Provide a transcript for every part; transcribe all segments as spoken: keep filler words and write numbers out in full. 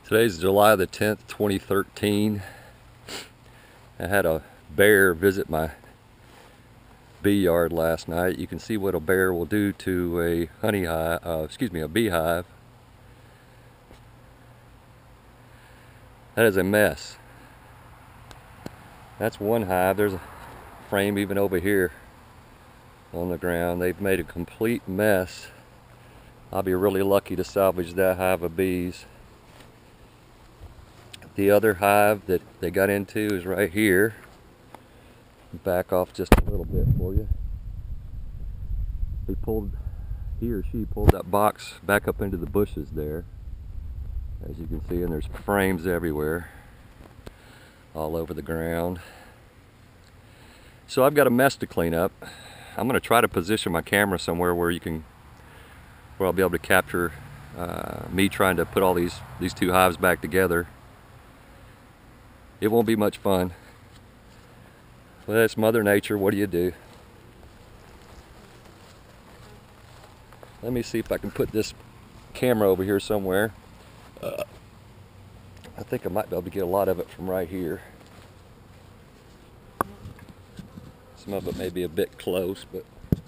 Today's July the tenth, twenty thirteen. I had a bear visit my bee yard last night. You can see what a bear will do to a honey hive, uh, excuse me, a beehive. That is a mess. That's one hive. There's a frame even over here on the ground. They've made a complete mess. I'll be really lucky to salvage that hive of bees. The other hive that they got into is right here. Back off just a little bit for you. They pulled, he or she pulled that box back up into the bushes there, as you can see, and there's frames everywhere, all over the ground. So I've got a mess to clean up. I'm going to try to position my camera somewhere where you can, where I'll be able to capture uh, me trying to put all these these two hives back together. It won't be much fun. But that's Mother Nature. What do you do? Let me see if I can put this camera over here somewhere. Uh, I think I might be able to get a lot of it from right here. Some of it may be a bit close, but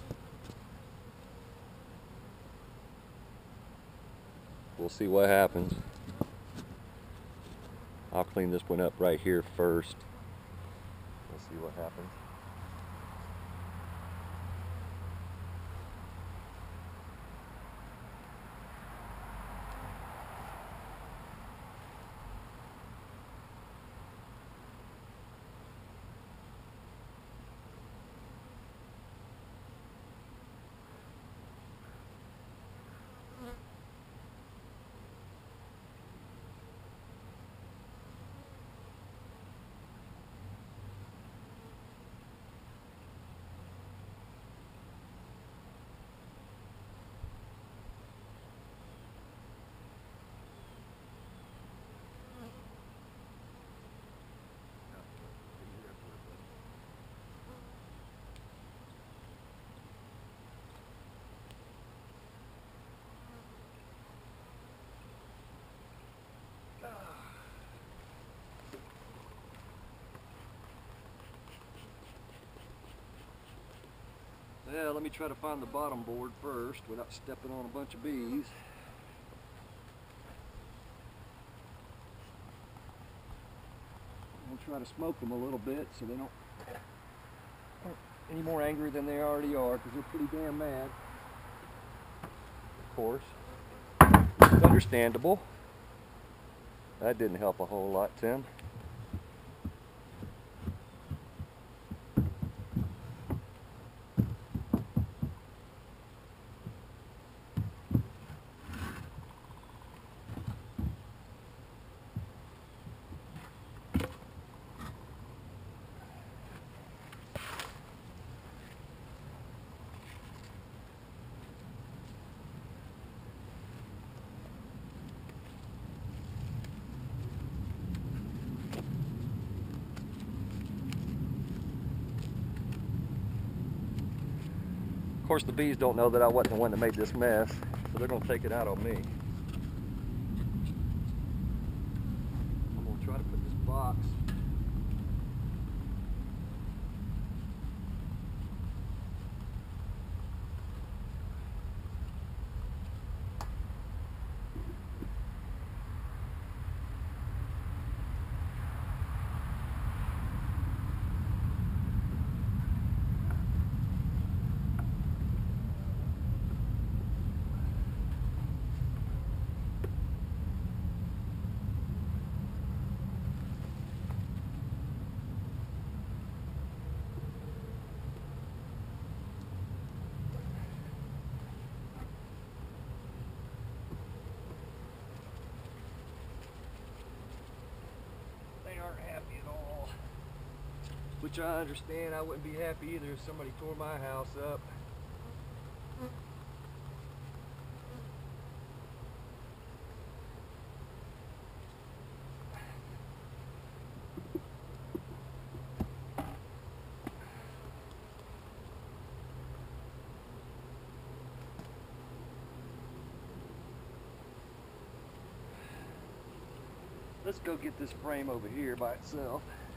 we'll see what happens. I'll clean this one up right here first. We'll see what happens. Yeah, let me try to find the bottom board first without stepping on a bunch of bees. I'll try to smoke them a little bit so they don't aren't any more angry than they already are, because they're pretty damn mad. Of course. It's understandable. That didn't help a whole lot, Tim. Of course, the bees don't know that I wasn't the one that made this mess, so they're going to take it out on me. I'm going to try to put this box happy at all, which I understand. I wouldn't be happy either if somebody tore my house up. let's go get this frame over here by itself.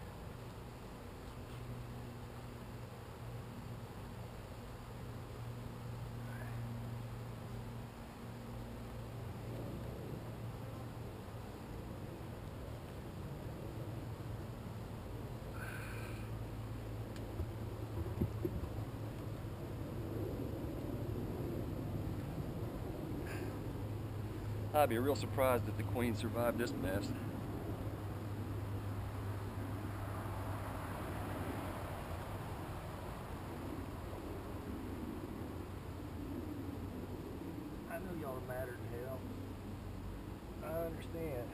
I'd be real surprised if the Queen survived this mess. I know y'all are madder than hell. I understand.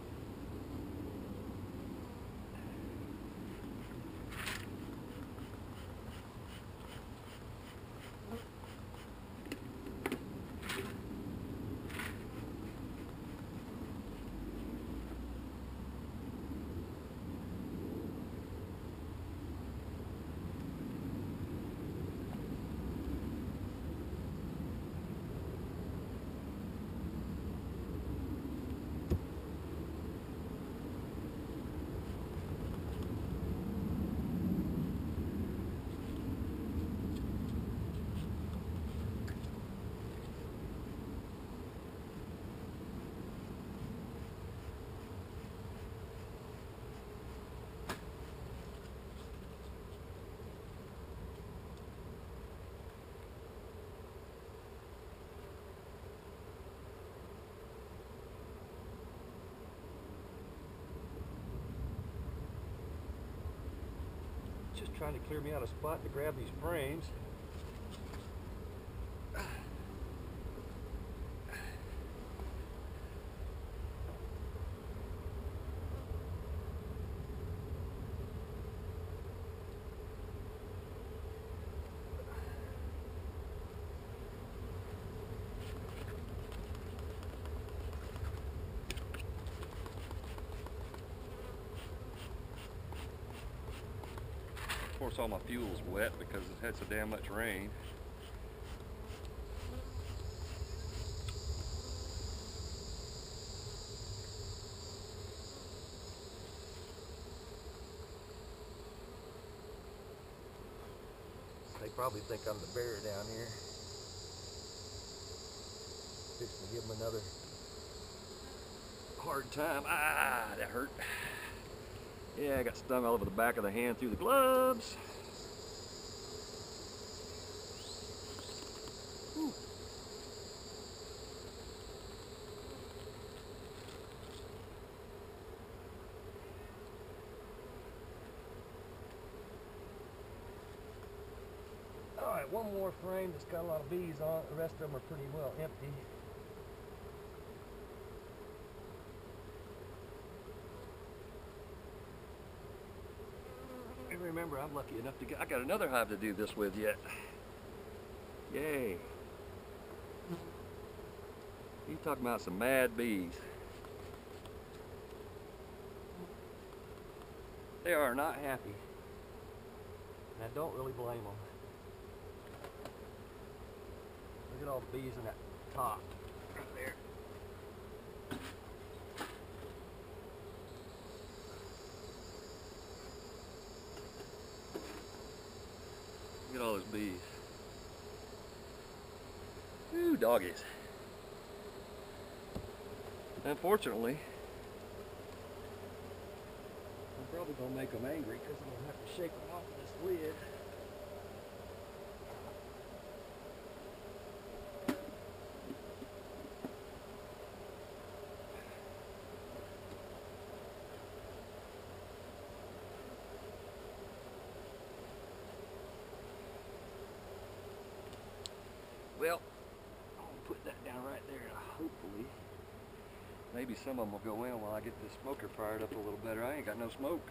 Just trying to clear me out a spot to grab these frames. Of course, all my fuel's wet because it's had so damn much rain. They probably think I'm the bear down here. Fixing to give them another hard time. Ah, that hurt. Yeah, I got stung all over the back of the hand through the gloves. Whew. All right, one more frame that's got a lot of bees on it. The rest of them are pretty well empty. Remember, I'm lucky enough to get, I got another hive to do this with yet. Yay. You talking about some mad bees. They are not happy. And I don't really blame them. Look at all the bees in that top right there. Look at all those bees. Ooh, doggies. Unfortunately, I'm probably going to make them angry because I'm going to have to shake them off of this lid. Well, I'm going to put that down right there and hopefully maybe some of them will go in while I get this smoker fired up a little better. I ain't got no smoke.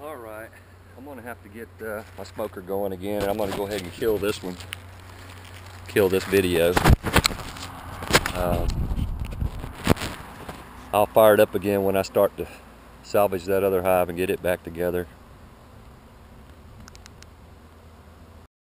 All right, I'm gonna have to get uh, my smoker going again, and I'm gonna go ahead and kill this one. Kill this video. Um, I'll fire it up again when I start to salvage that other hive and get it back together.